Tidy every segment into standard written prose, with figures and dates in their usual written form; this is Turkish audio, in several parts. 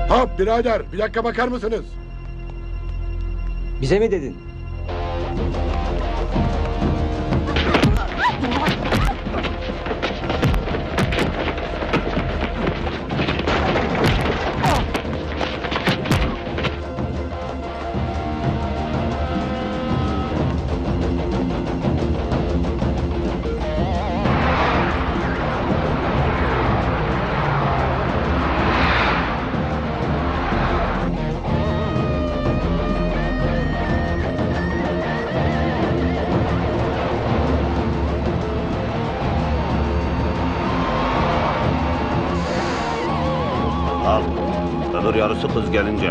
Hop birader, bir dakika bakar mısınız? Bize mi dedin? Al. Öbür yarısı kız gelince.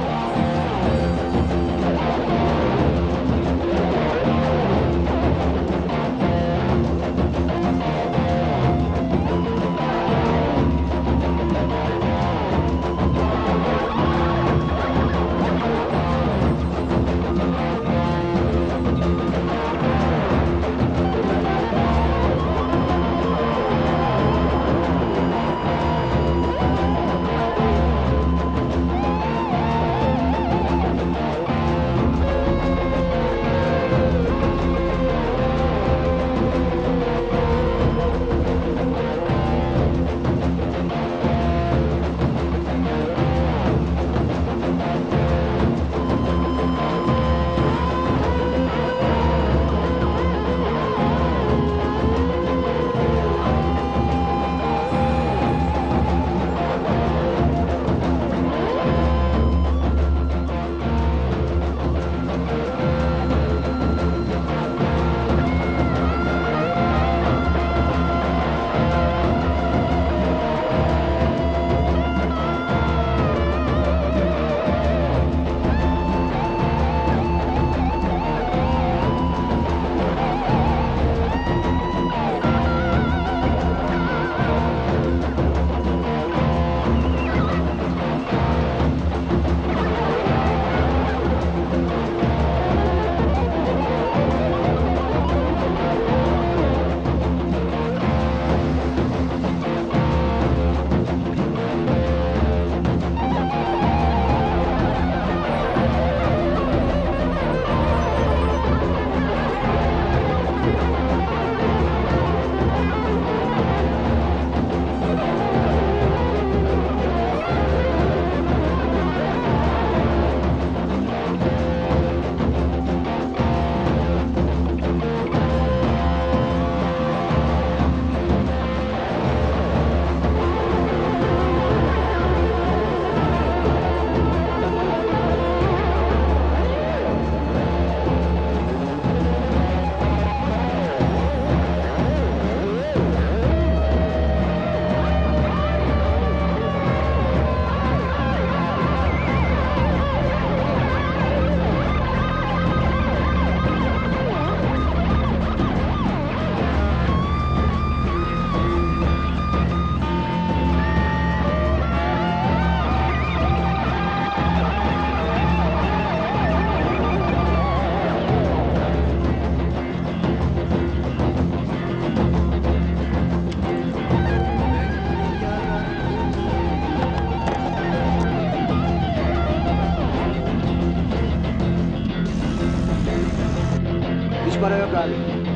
Hiç para yok abi.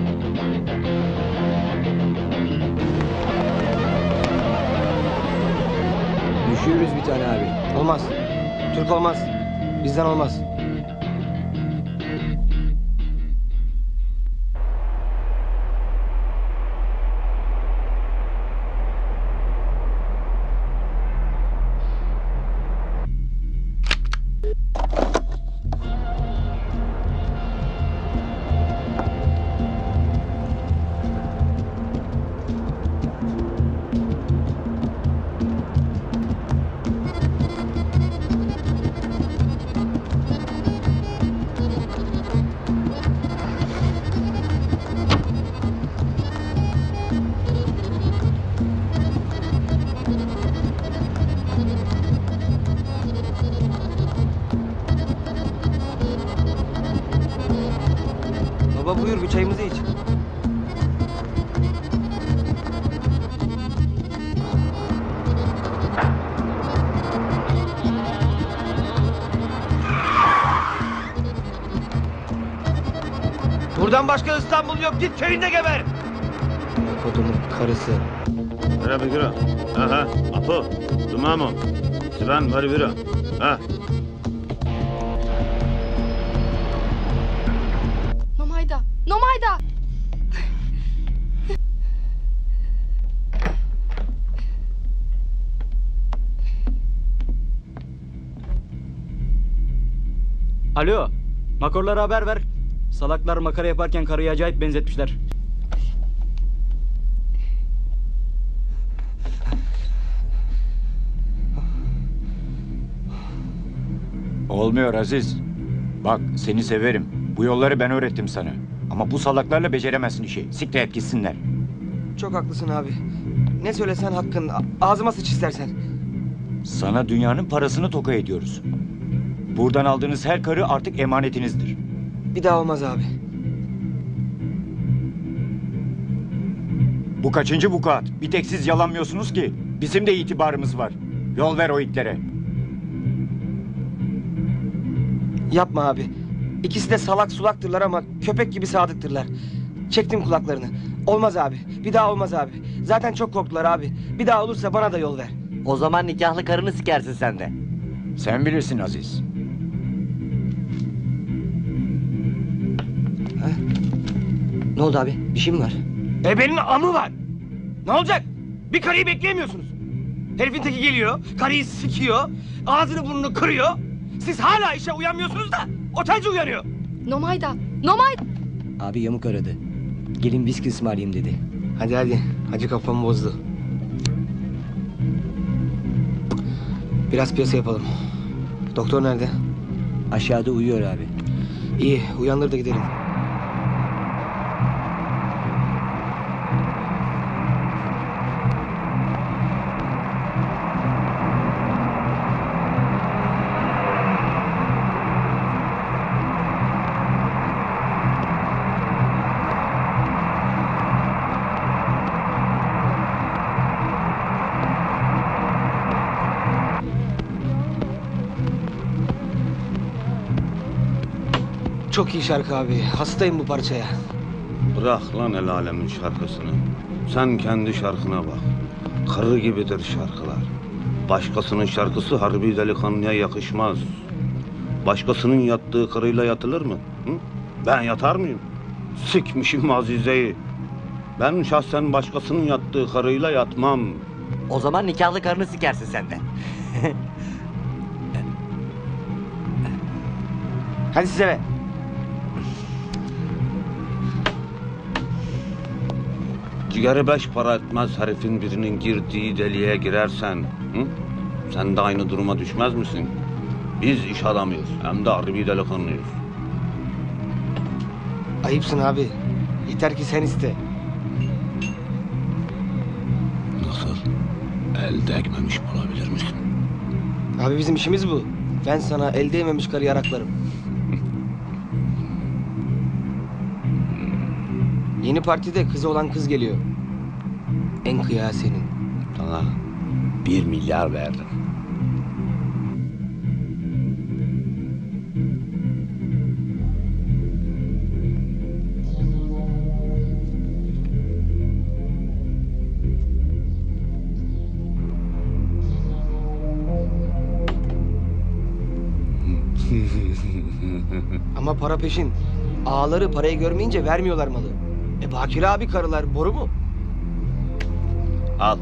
Düşürürüz bir tane abi. Olmaz. Türk olmaz. Bizden olmaz. Baba buyur bir çayımızı iç. Buradan başka İstanbul yok. Git köyünde geber. Kodumun karısı. Vera bira. Aha, Apo, Dumamo. Sven var bira. Ha. Nomayda. Nomayda. Alo, makorlara haber ver. Salaklar makara yaparken karıyı acayip benzetmişler. Olmuyor Aziz. Bak seni severim. Bu yolları ben öğrettim sana. Ama bu salaklarla beceremezsin işi. Siktir et gitsinler. Çok haklısın abi. Ne söylesen hakkın. Ağzıma sıç istersen. Sana dünyanın parasını toka ediyoruz. Buradan aldığınız her karı artık emanetinizdir. Bir daha olmaz abi. Bu kaçıncı vukuat? Bir tek siz yalanmıyorsunuz ki. Bizim de itibarımız var. Yol ver o itlere. Yapma abi. İkisi de salak sulaktırlar ama köpek gibi sadıktırlar. Çektim kulaklarını. Olmaz abi. Bir daha olmaz abi. Zaten çok korktular abi. Bir daha olursa bana da yol ver. O zaman nikahlı karını sikersin sen de. Sen bilirsin Aziz. Ne oldu abi? Bir şey mi var? Bebenin amı var. Ne olacak? Bir karıyı bekleyemiyorsunuz. Herifin teki geliyor, karıyı sikiyor, ağzını burnunu kırıyor. Siz hala işe uyanmıyorsunuz da otelci uyanıyor. Nomayda. Nomayda. Abi yamuk aradı. Gelin viski ısmarlayayım dedi. Hadi hadi. Hacı kafamı bozdu. Biraz piyasa yapalım. Doktor nerede? Aşağıda uyuyor abi. İyi, uyandır da gidelim. Çok iyi şarkı abi. Hastayım bu parçaya. Bırak lan el alemin şarkısını. Sen kendi şarkına bak. Karı gibidir şarkılar. Başkasının şarkısı harbi delikanlıya yakışmaz. Başkasının yattığı karıyla yatılır mı? Hı? Ben yatar mıyım? Sikmişim Azize'yi. Ben şahsen başkasının yattığı karıyla yatmam. O zaman nikahlı karını sikersin sen de. Hadi size be. Ciğeri beş para etmez herifin birinin girdiği deliğe girersen. Hı? Sen de aynı duruma düşmez misin? Biz iş adamıyız. Hem de harbi delikanlıyız. Ayıpsın abi. Yeter ki sen iste. Nasıl? El değmemiş olabilir misin? Abi bizim işimiz bu. Ben sana el değmemiş karıyı araklarım. Yeni partide kızı olan kız geliyor. En kıyağı senin. Sana 1 milyar verdim. Ama para peşin. Ağaları parayı görmeyince vermiyorlar malı. Bakire abi karılar boru mu? Al.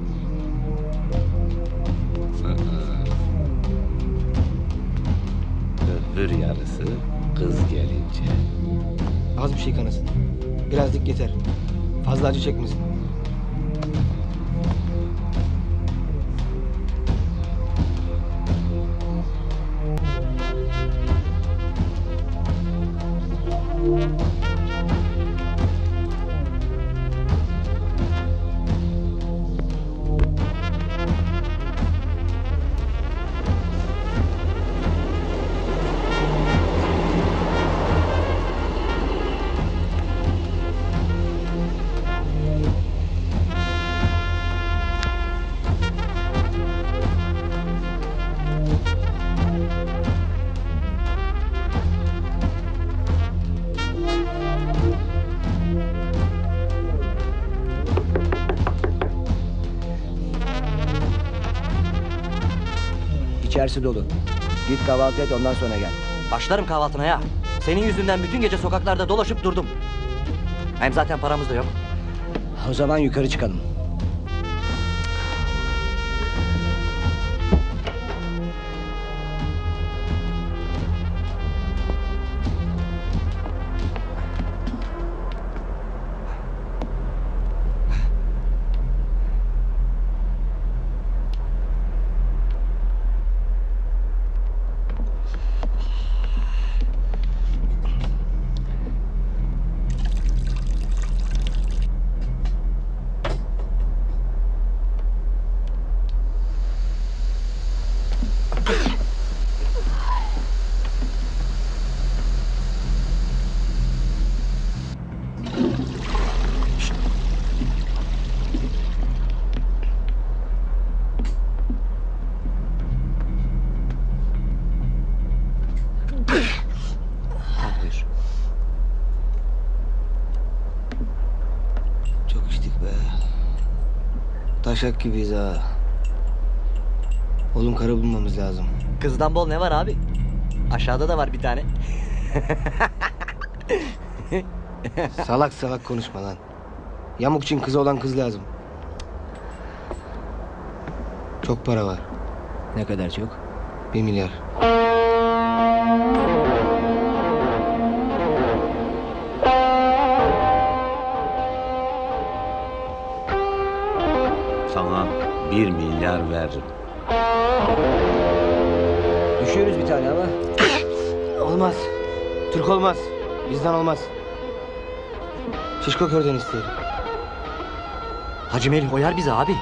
Öbür yarısı kız gelince. Az bir şey kanasın. Biraz dik yeter. Fazla acı çekmesin. İçerisi dolu. Git kahvaltı et ondan sonra gel. Başlarım kahvaltına ya. Senin yüzünden bütün gece sokaklarda dolaşıp durdum. Hem zaten paramız da yok. O zaman yukarı çıkalım. Buyur. Çok içtik be. Taşak gibiyiz ha. Oğlum karı bulmamız lazım. Kızdan bol ne var abi? Aşağıda da var bir tane. Salak salak konuşma lan. Yamuk için kızı olan kız lazım. Çok para var. Ne kadar çok? 1 milyar. Sana 1 milyar veririm. Düşüyoruz bir tane ama. Olmaz. Türk olmaz. Bizden olmaz. Şişko körden isteyelim. Hacı Melih oyar bizi abi.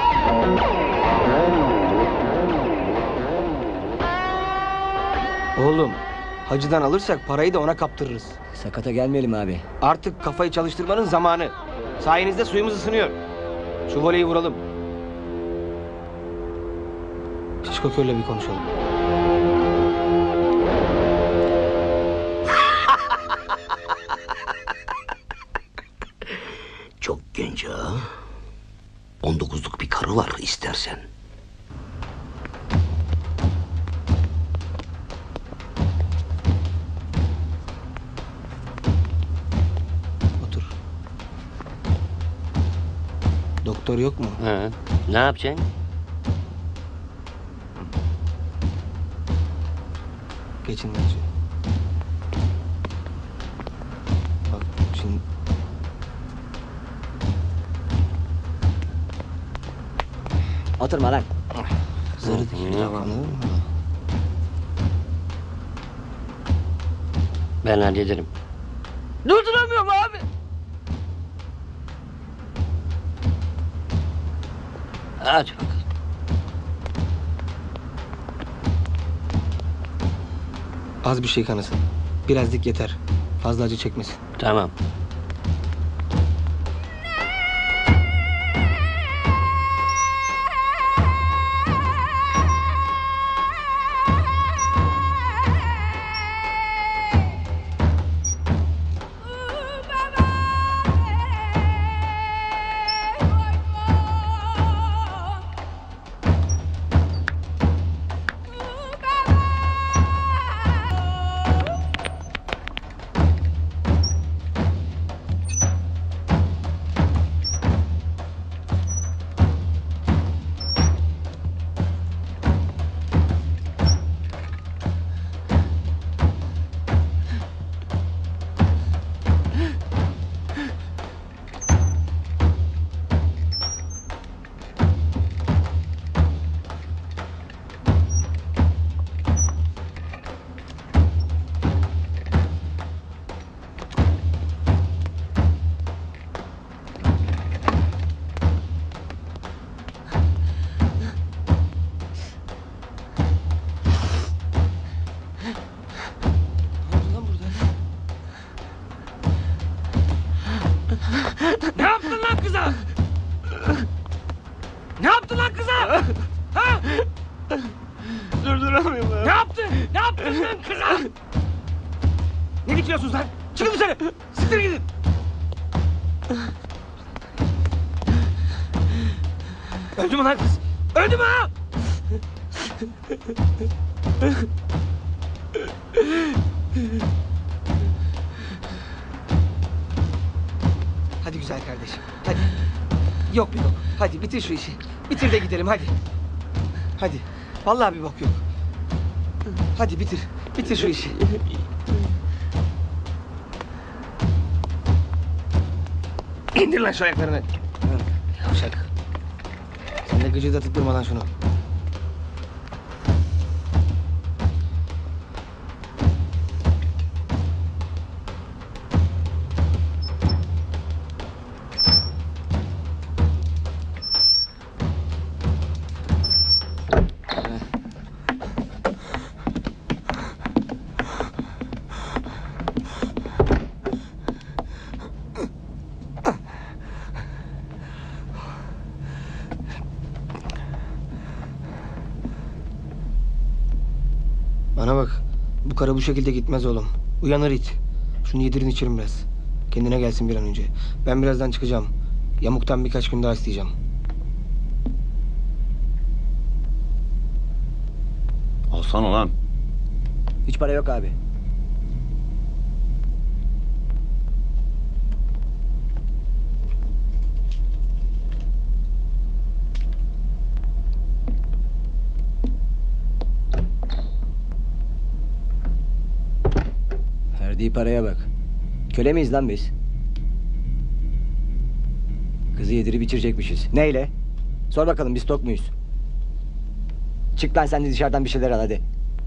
Oğlum, hacıdan alırsak parayı da ona kaptırırız. Sakata gelmeyelim abi. Artık kafayı çalıştırmanın zamanı. Sayenizde suyumuz ısınıyor. Şu voleyi vuralım. Şişko körle bir konuşalım. Çok genç ha. 19'luk bir karı var istersen. Otur. Doktor yok mu? He. Ne yapacaksın? Geçin bence. Bak şimdi... Oturma lan. Zarı dikili. Tamam. Anladın mı? Ben hallederim. Durduramıyorum abi. Hadi bakalım. Az bir şey kanasın. Biraz dik yeter. Fazla acı çekmesin. Tamam. Ne yaptın lan kıza? Ne yaptın lan kıza? Ha? Durduramıyorum lan. Ne yaptın? Ne yaptın lan kıza? Ne dikiliyorsunuz lan? Çıkın dışarı. Siktir gidin. Öldü mü lan kız? Öldü mü ha? Hadi güzel kardeşim. Hadi. Yok bir bok. Hadi bitir şu işi. Bitir de gidelim hadi. Hadi. Vallahi bir bok yok. Hadi bitir. Bitir şu işi. İndir lan şu ayaklarını. Yavşak. Sen de gıcırdatıp durma lan şunu. Bana bak. Bu karı bu şekilde gitmez oğlum. Uyanır it. Şunu yedirin içirin biraz. Kendine gelsin bir an önce. Ben birazdan çıkacağım. Yamuk'tan birkaç gün daha isteyeceğim. Alsana lan. Hiç para yok abi. Verdiği paraya bak. Köle miyiz lan biz? Kızı yedirip içirecekmişiz. Neyle? Sor bakalım biz tok muyuz? Çık lan sen de dışarıdan bir şeyler al hadi.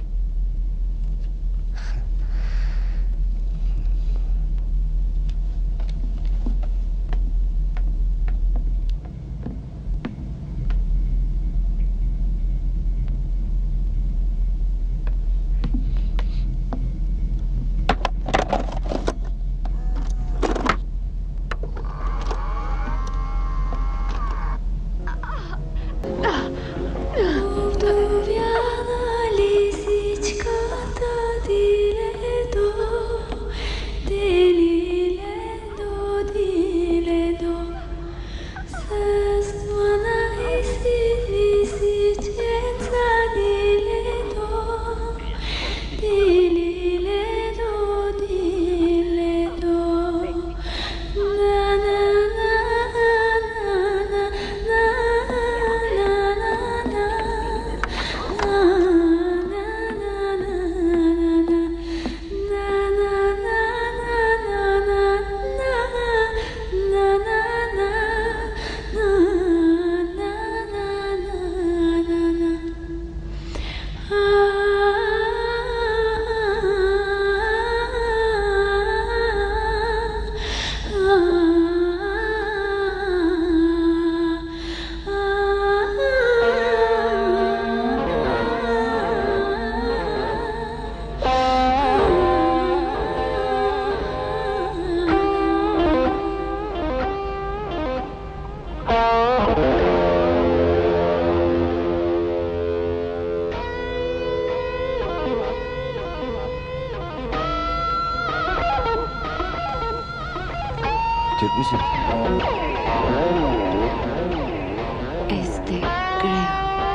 Türk müsün? Creo.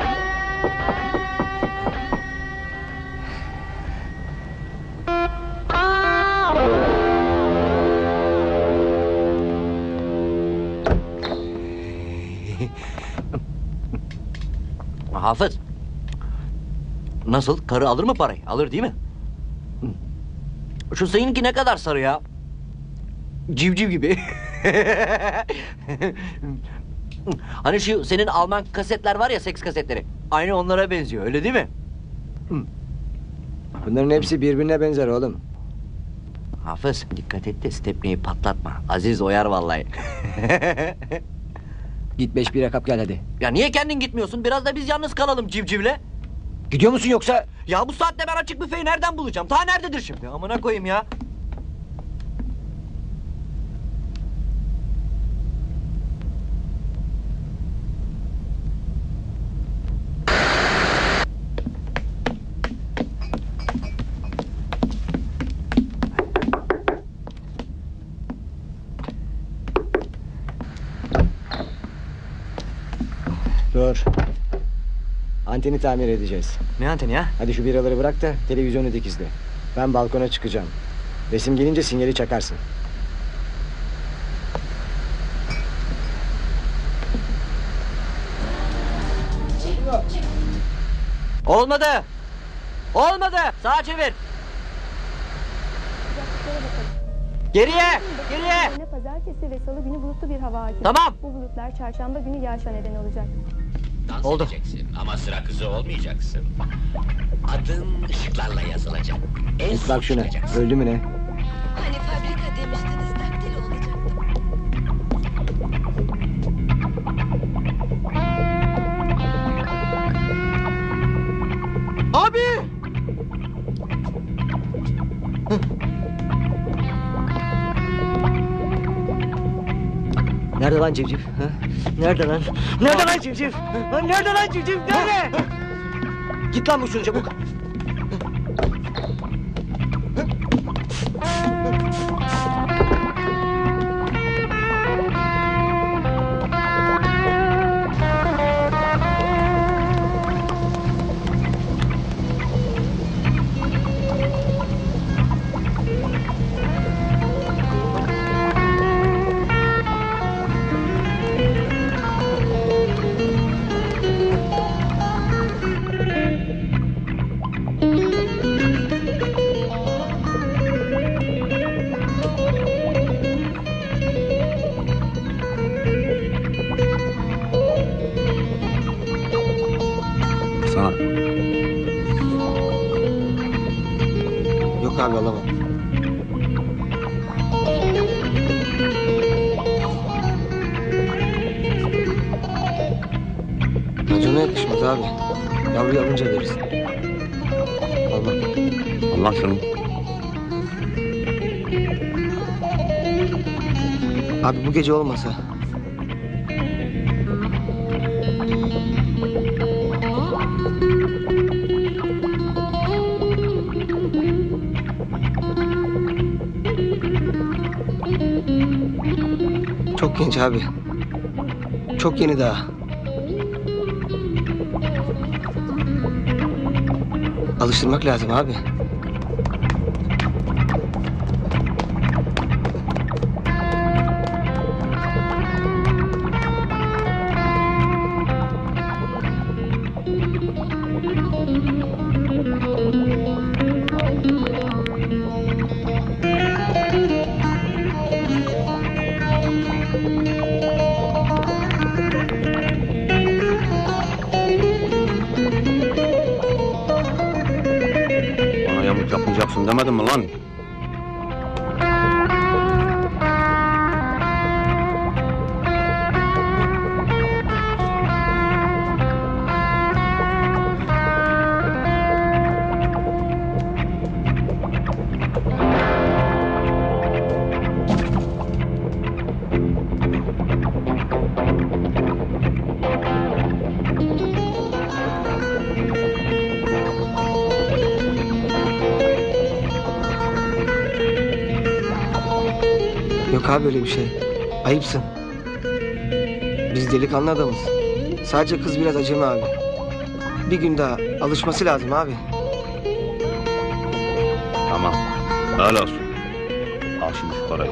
Hafız. Nasıl? Karı alır mı parayı? Alır değil mi? Şu seninki ne kadar sarı ya? Civciv gibi. Hani şu senin Alman kasetler var ya, seks kasetleri. Aynı onlara benziyor, öyle değil mi? Bunların hepsi birbirine benzer oğlum. Hafız, dikkat et de stepneyi patlatma. Aziz oyar vallahi. Git 5 bira kap gel hadi. Ya niye kendin gitmiyorsun? Biraz da biz yalnız kalalım civcivle. Gidiyor musun yoksa? Ya bu saatte ben açık büfeyi nereden bulacağım? Ta nerededir şimdi? Amına koyayım ya. Dur. Anteni tamir edeceğiz. Ne anteni ya? Hadi şu biraları bırak da televizyonu dikizle. Ben balkona çıkacağım. Resim gelince sinyali çakarsın. Olmadı. Olmadı. Sağa çevir. Geriye. Geriye. Pazartesi ve salı günü bulutlu bir hava hakimi. Tamam. Bu bulutlar çarşamba günü yağışa neden olacak. Dans Oldu. edeceksin ama sıra kızı olmayacaksın. Adın ışıklarla yazılacak. En son Bak şuna. çıkacaksın. Öldü mü ne? Hani fabrika demiştiniz daktilo olacaktı. Abi. Nerede lan civciv? Ha? Nerede lan? Nerede lan civciv? Ha, nerede lan civciv? Nerede? Git lan Muhsin çabuk. Sana. Yok abi alamam. Racona yakışmaz abi. Yavruyu alınca veririz. Almam. Allah şunu. Abi bu gece olmasa. Çok genç abi. Çok yeni daha. Alıştırmak lazım abi. Bana yamuk yapmayacaksın demedim mi lan? Yok abi öyle bir şey. Ayıpsın. Biz delikanlı adamız. Sadece kız biraz acemi abi. Bir gün daha alışması lazım abi. Tamam. Öyle olsun. Al şimdi şu parayı.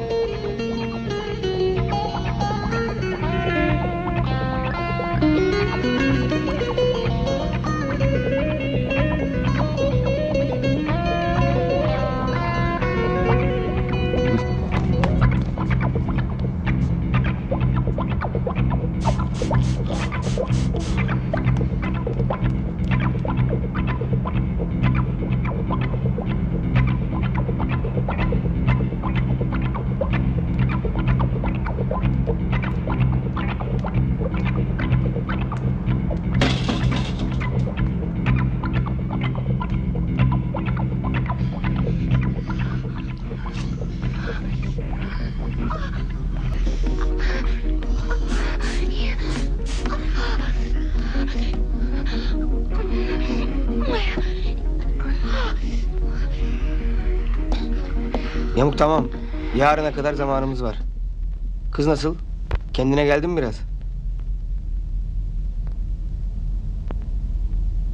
Yamuk tamam. Yarına kadar zamanımız var. Kız nasıl? Kendine geldin mi biraz?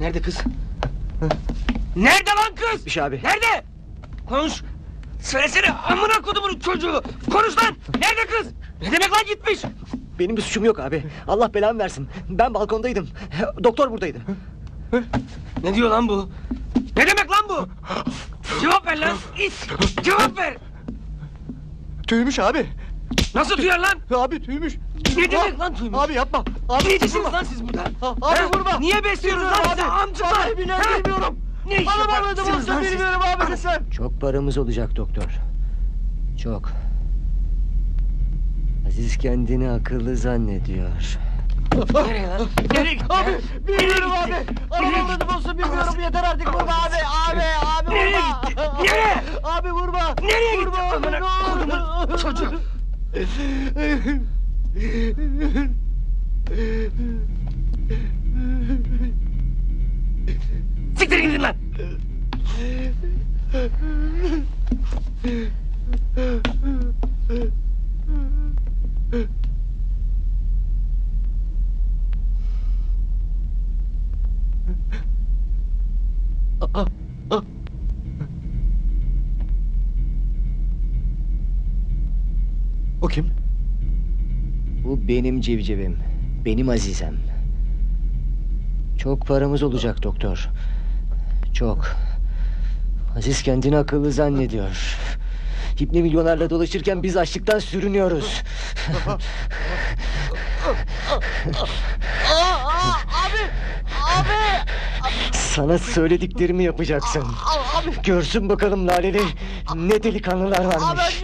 Nerede kız? Nerede lan kız? Gitmiş abi. Nerede? Konuş. Söylesene amına kodumun çocuğu. Konuş lan. Nerede kız? Ne demek lan gitmiş? Benim bir suçum yok abi. Allah belamı versin. Ben balkondaydım. Doktor buradaydı. Ne diyor lan bu? Ne demek lan bu? Cevap ver lan. İt. Cevap ver. Tüymüş abi. Nasıl duyar lan? Abi tüymüş. Ne demek lan tüymüş? Abi yapma. Abi Ne diyeceksiniz lan siz burada? Abi Ha? vurma. Niye besliyorsunuz lan sizi amcıklar? Abi bilmiyorum. Ne iş yaparsınız lan siz? Bilmiyorum abi lütfen. Çok paramız olacak doktor. Çok. Aziz kendini akıllı zannediyor. Nereye lan? Nereye gitti? Abi ha? bilmiyorum Nereye abi. gitti? Arabanın olsun bilmiyorum. Yeter artık vurma abi. Abi Nereye vurma. gitti? Nereye? Abi vurma. Nereye gitti? Vurma abi, Amına ne olur. kodumun çocuğu. Siktir gidin lan. O kim? Bu benim civcivim. Benim Azizem. Çok paramız olacak doktor. Çok. Aziz kendini akıllı zannediyor. İbni milyonlarla dolaşırken biz açlıktan sürünüyoruz. Sana söylediklerimi yapacaksın. Görsün bakalım Laleli ne delikanlılar varmış.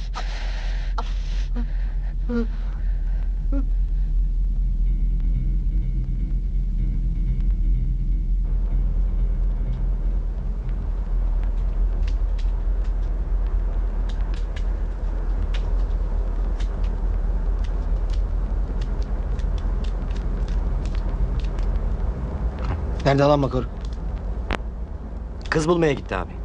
Nerede lan Makor? Kız bulmaya gitti abi.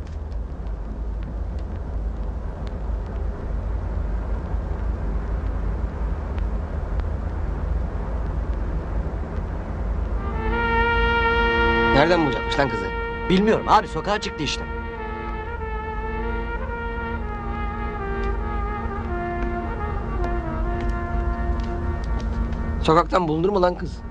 Nereden bulacakmış lan kızı? Bilmiyorum abi, sokağa çıktı işte. Sokaktan bulunur mu lan kız?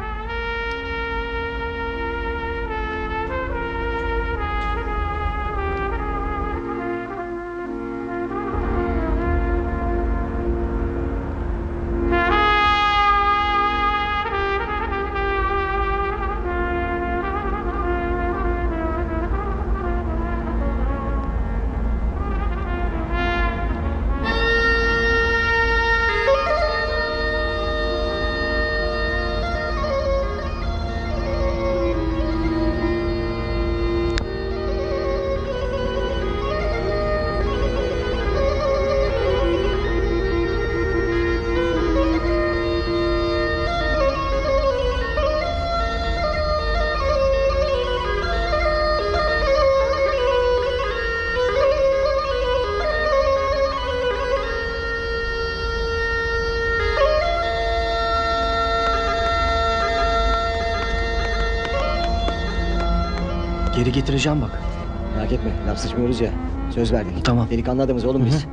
Geri getireceğim bak. Merak etme, laf sıçmıyoruz ya. Söz verdik. Tamam. Delikanlı adamız oğlum biz.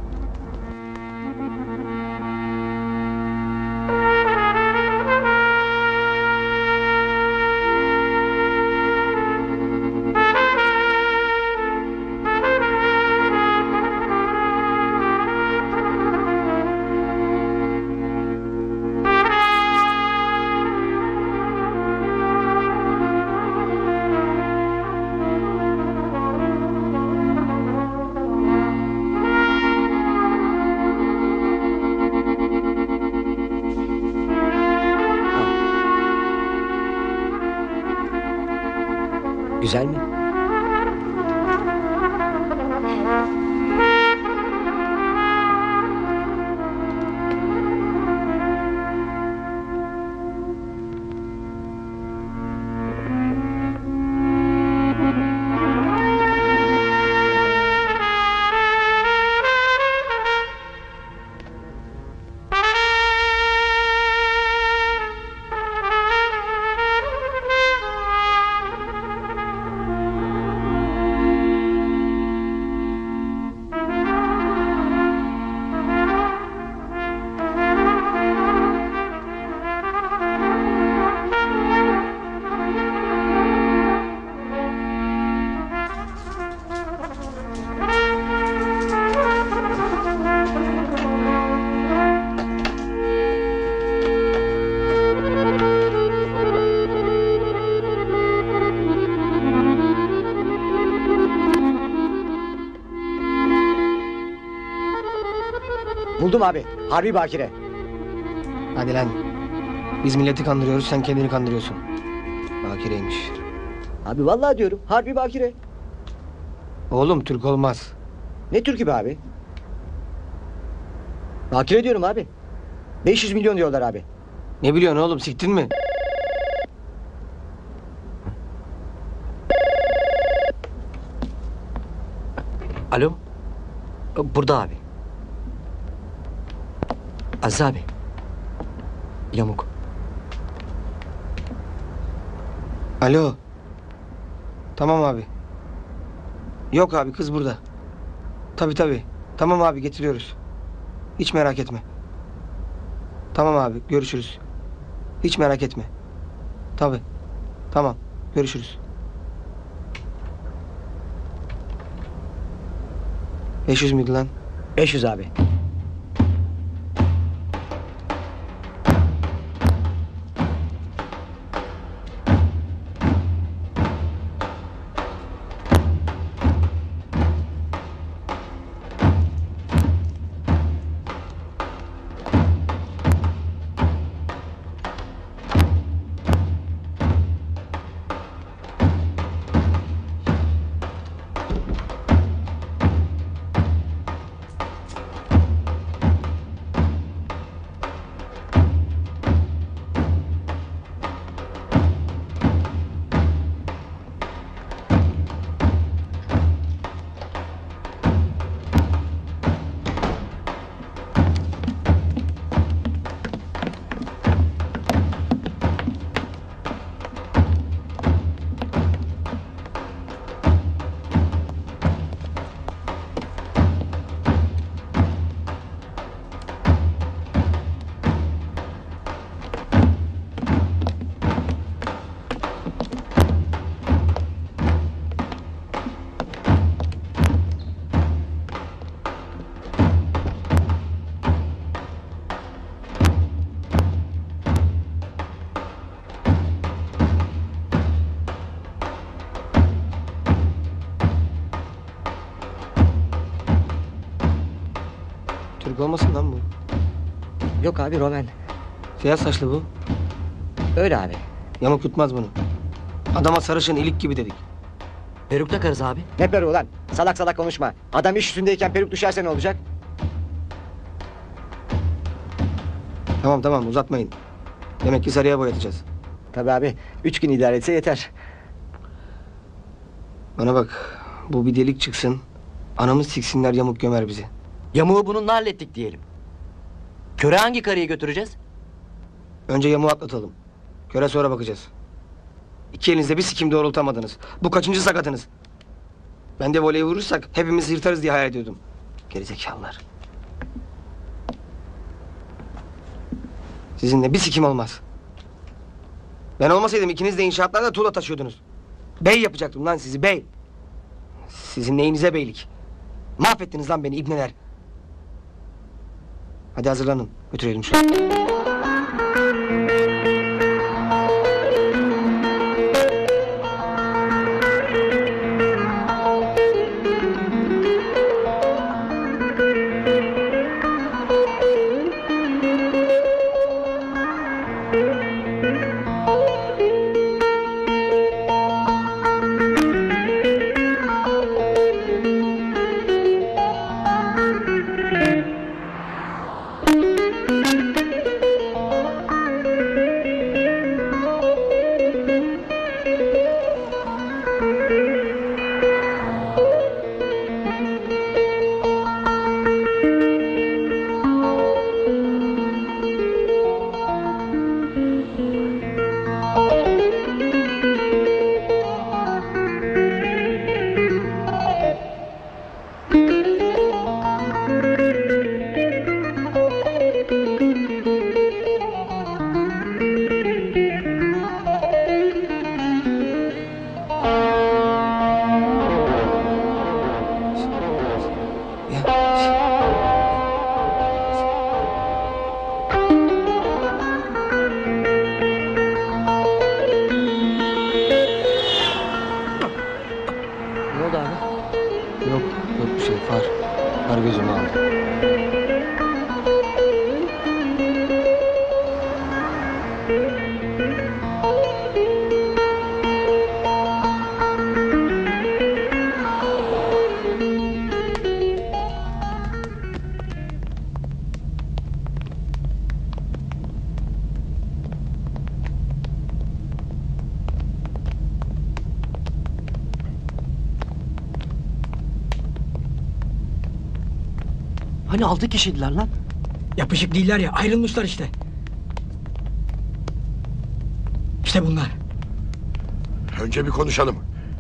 Güzel mi? Buldum abi. Harbi bakire. Hadi lan. Biz milleti kandırıyoruz, sen kendini kandırıyorsun. Bakireymiş. Abi vallahi diyorum. Harbi bakire. Oğlum Türk olmaz. Ne Türk'ü be abi? Bakire diyorum abi. 500 milyon diyorlar abi. Ne biliyorsun oğlum, siktin mi? Alo? Burada abi. Aziz abi. Yamuk. Alo. Tamam abi. Yok abi, kız burada. Tabii. Tamam abi, getiriyoruz. Hiç merak etme. Tamam abi, görüşürüz. Hiç merak etme. Tabii. Tamam, görüşürüz. 500 müydü lan? 500 abi. Türk olmasın lan bu. Yok abi Romen. Beyaz saçlı bu. Öyle abi. Yamuk tutmaz bunu. Adama sarışın ilik gibi dedik. Peruk takarız abi. Ne peruğu lan? Salak salak konuşma. Adam iş üstündeyken peruk düşerse ne olacak? Tamam uzatmayın. Demek ki sarıya boyatacağız. Tabii abi. 3 gün idare etse yeter. Bana bak, bu bir delik çıksın. Anamız siksinler, Yamuk gömer bizi. Yamuğu bununla hallettik diyelim. Köre hangi karıyı götüreceğiz? Önce Yamuk'u atlatalım. Köre sonra bakacağız. İki elinizde bir sikim doğrultamadınız. Bu kaçıncı sakatınız? Ben de voleyi vurursak hepimiz yırtarız diye hayal ediyordum. Gerizekalılar. Sizinle bir sikim olmaz. Ben olmasaydım ikiniz de inşaatlarda tuğla taşıyordunuz. Bey yapacaktım lan sizi, bey. Sizin neyinize beylik? Mahvettiniz lan beni ibneler. Hadi hazırlanın, götürelim şunu. Ne oldu abi? Yok bir şey, far. Far gözümü aldı. Hani 6 kişiydiler lan? Yapışık değiller ya, ayrılmışlar işte. İşte bunlar. Önce bir konuşalım.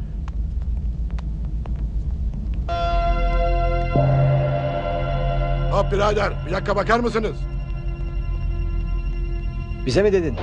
Hop birader, bir dakika bakar mısınız? Bize mi dedin?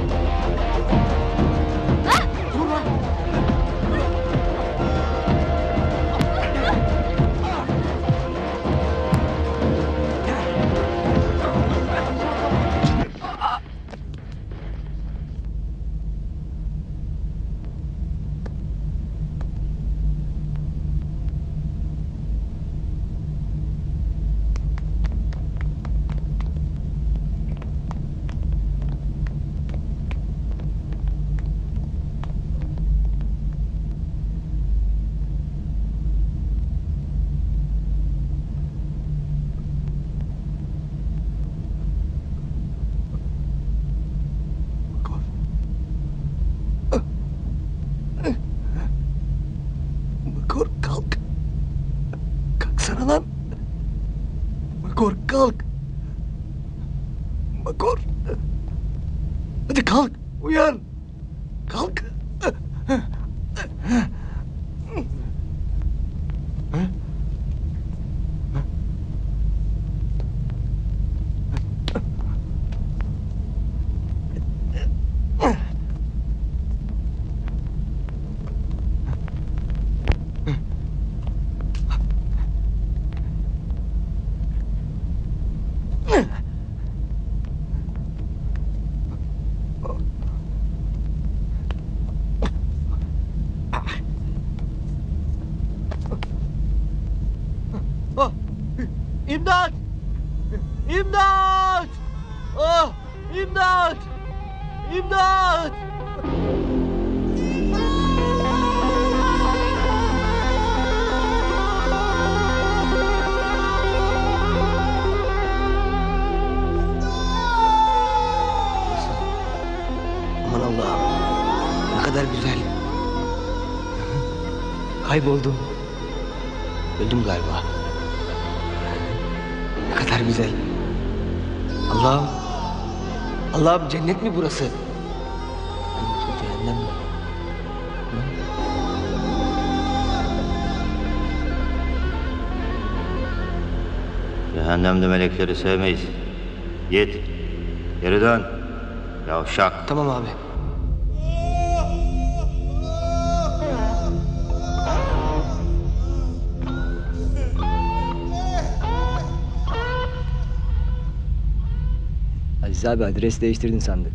Makor kalk. Kalksana lan. Makor kalk. Makor. Hadi kalk. Uyan. Kalk. İmdat! İmdat! Oh! İmdat! İmdat! Aman Allah'ım. Ne kadar güzel. Kayboldum. Öldüm galiba. Ne kadar güzel. Allah'ım. Allah'ım, cennet mi burası? Yoksa cehennem mi? Cehennemde melekleri sevmeyiz. Git. Geri dön. Yavşak. Tamam abi. Aziz abi adres değiştirdin sandık.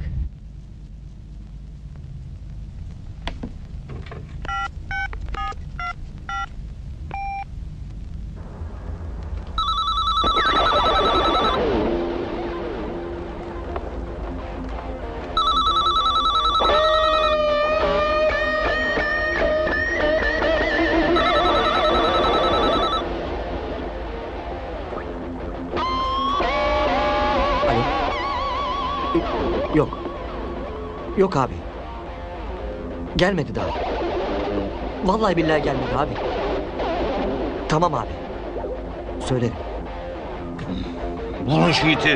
Yok. Yok abi. Gelmedi daha. Vallahi billahi gelmedi abi. Tamam abi. Söylerim. Bulun şu iti.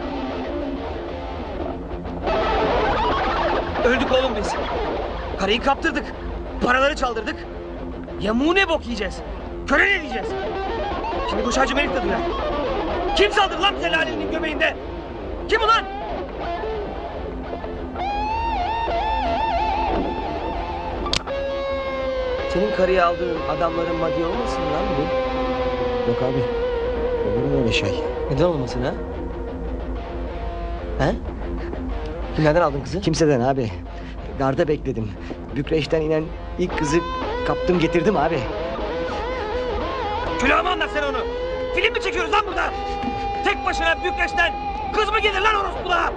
Öldük oğlum biz. Karıyı kaptırdık. Paraları çaldırdık. Yamuğu ne bok yiyeceğiz? Köre ne diyeceğiz? Şimdi bu Hacı Melik de duyar. Kim saldırdı lan Zelali'nin göbeğinde? Kim ulan? Senin karıyı aldığın adamların maddi olmasın lan bu? Yok abi. Olur mu öyle şey? Neden olmasın ha? He? Kimlerden aldın kızı? Kimseden abi. Garda bekledim. Bükreş'ten inen ilk kızı kaptım getirdim abi. Külahıma anlat sen onu. Film mi çekiyoruz lan burada? Tek başına Bükreş'ten kız mı gelir lan orospuğa?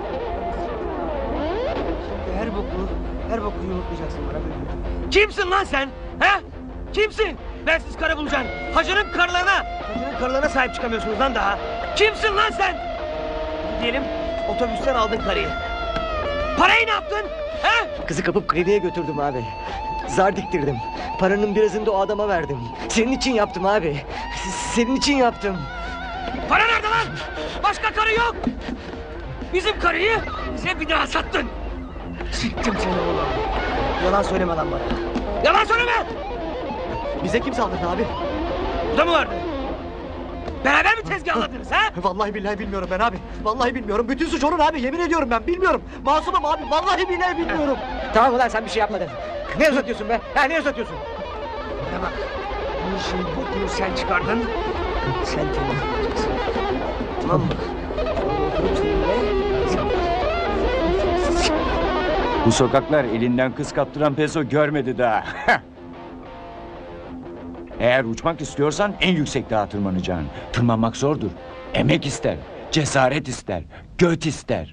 Şimdi her boku yumurtlayacaksın bana böyle. Kimsin lan sen? He? Kimsin? Bensiz karı bulacaksın. Hacı'nın karılarına sahip çıkamıyorsunuz lan daha. Kimsin lan sen? Diyelim otobüsten aldın karıyı. Parayı ne yaptın? He? Kızı kapıp krediye götürdüm abi. Zar diktirdim. Paranın birazını da o adama verdim. Senin için yaptım abi. Senin için yaptım. Para nerede lan? Başka karı yok. Bizim karıyı bize bir daha sattın. Siktim seni oğlum. Yalan söyleme lan bana. Yalan söyleme! Bize kim saldırdı abi? Burada mı vardı? Beraber mi tezgahladınız ha? Vallahi billahi bilmiyorum ben abi. Vallahi bilmiyorum. Bütün suç onun abi. Yemin ediyorum ben bilmiyorum. Masumum abi. Vallahi billahi bilmiyorum. Tamam ulan sen bir şey yapmadın. Ne uzatıyorsun be? Ha ne uzatıyorsun? Bana bak. Bu işin bokunu sen çıkardın. Sen temizleyeceksin. Tamam mı? Oturup seninle... Bu sokaklar elinden kız kaptıran peso görmedi daha. Eğer uçmak istiyorsan en yüksek dağa tırmanacaksın. Tırmanmak zordur. Emek ister, cesaret ister, göt ister.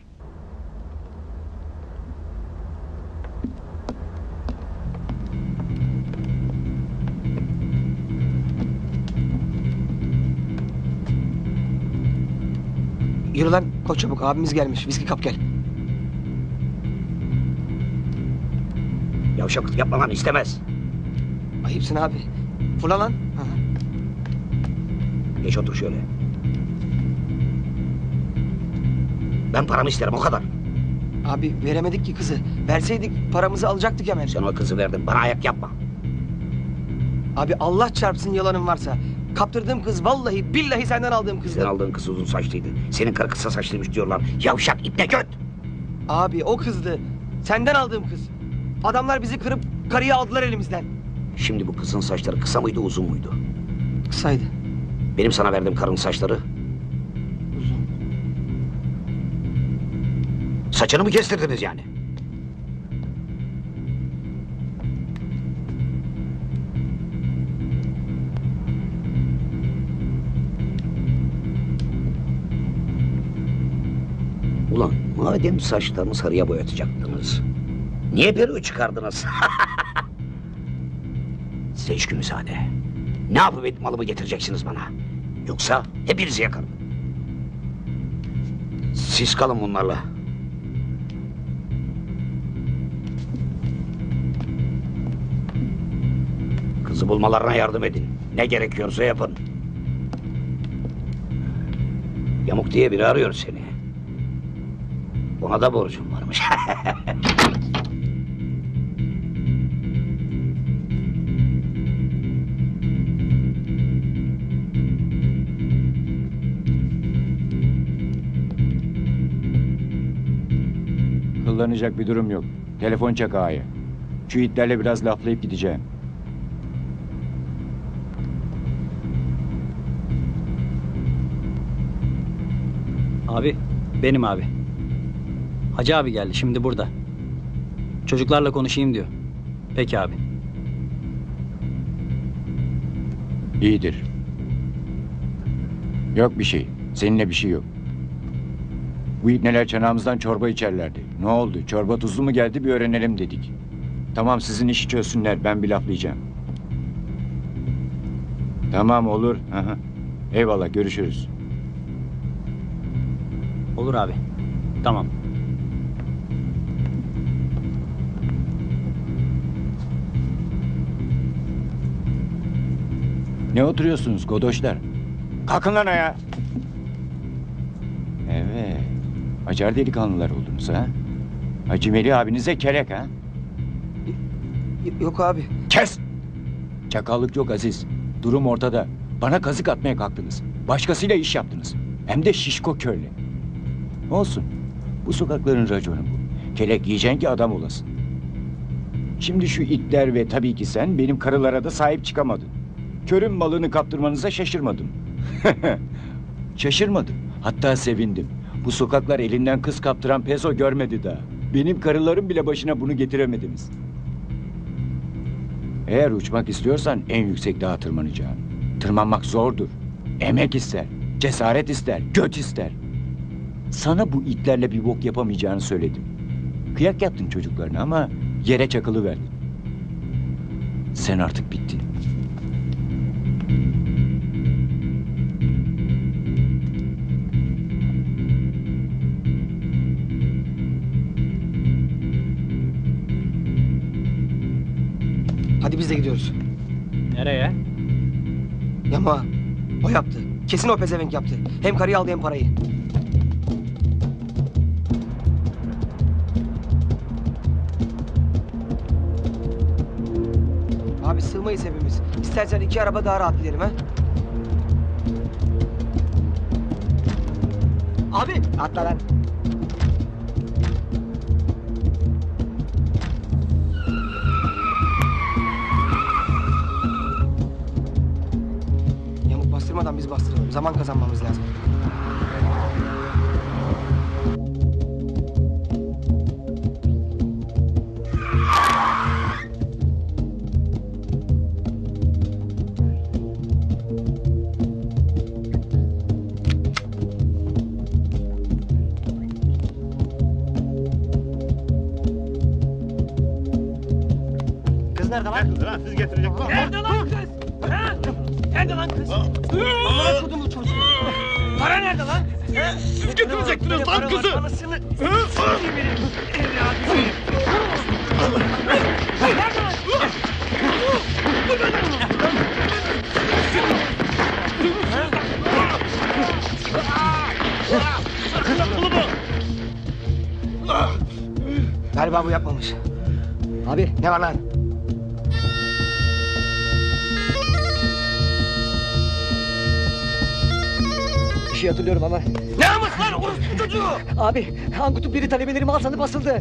Yürü lan koş çabuk abimiz gelmiş. Viski kap gel. Yavşaklık yapma lan istemez. Ayıpsın abi. Fırla lan. Hı hı. Geç otur şöyle. Ben paramı isterim o kadar. Abi veremedik ki kızı. Verseydik paramızı alacaktık hemen. Sen o kızı verdin bana ayak yapma. Abi Allah çarpsın yalanın varsa. Kaptırdığım kız vallahi billahi senden aldığım kızdı. Sen aldığın kız uzun saçlıydı. Senin karı kısa saçlıymış diyorlar. Yavşak ipne göt. Abi o kızdı. Senden aldığım kız. Adamlar bizi kırıp karıyı aldılar elimizden. Şimdi bu kızın saçları kısa mıydı uzun muydu? Kısaydı. Benim sana verdiğim karının saçları. Uzun. Saçını mı kestirdiniz yani? Ulan madem saçlarını sarıya boyatacaktınız, niye peruğu çıkardınız? Size 3 gün müsaade. Ne yapıp edip malımı getireceksiniz bana? Yoksa hepinizi yakarım. Siz kalın bunlarla. Kızı bulmalarına yardım edin. Ne gerekiyorsa yapın. Yamuk diye biri arıyor seni. Ona da borcum varmış. Kullanacak bir durum yok. Telefon çak ağaya. Şu itlerle biraz laflayıp gideceğim. Abi benim abi. Hacı abi geldi şimdi burada. Çocuklarla konuşayım diyor. Peki abi. İyidir. Yok bir şey. Seninle bir şey yok. Bu ibneler çanağımızdan çorba içerlerdi. Ne oldu? Çorba tuzlu mu geldi bir öğrenelim dedik. Tamam sizin işi çözsünler. Ben bir laflayacağım. Tamam olur. Aha. Eyvallah görüşürüz. Olur abi. Tamam. Ne oturuyorsunuz godoşlar? Kalkın lan ayağa. Evet. Acar delikanlılar oldunuz ha? Hacı Melih abinize kelek ha? Yok abi. Kes! Çakallık yok Aziz. Durum ortada. Bana kazık atmaya kalktınız. Başkasıyla iş yaptınız. Hem de şişko köyle. Olsun. Bu sokakların raconu bu. Kelek yiyeceksin ki adam olasın. Şimdi şu itler ve tabii ki sen benim karılara da sahip çıkamadın. Körün malını kaptırmanıza şaşırmadım. Şaşırmadım. Hatta sevindim. Bu sokaklar elinden kız kaptıran peso görmedi daha. Benim karılarım bile başına bunu getiremediniz. Eğer uçmak istiyorsan en yüksek dağa tırmanacaksın. Tırmanmak zordur. Emek ister, cesaret ister, göt ister. Sana bu itlerle bir bok yapamayacağını söyledim. Kıyak yaptın çocuklarına ama yere çakılıverdin. Sen artık bittin. Hadi biz de gidiyoruz. Nereye? Yama o yaptı. Kesin o pezevenk yaptı. Hem karıyı aldı hem parayı. Abi sığmayız hepimiz. İstersen 2 araba daha rahat gidelim ha. Abi! Atla lan. Yamuk bastırmadan biz bastıralım. Zaman kazanmamız lazım. Kız nerede lan? Siz getireceksiniz. Nerede lan kız? Ha? Nerede lan kız? Amına koydum bu çocuğu. Para nerede lan? Siz getirecektiniz lan kızı. Anasını... Galiba bu yapmamış. Abi Ne var lan? bir şey hatırlıyorum ama. Ne yapmış lan orospu çocuğu? Abi Angut'un biri talebelerimi al sanıp basıldı.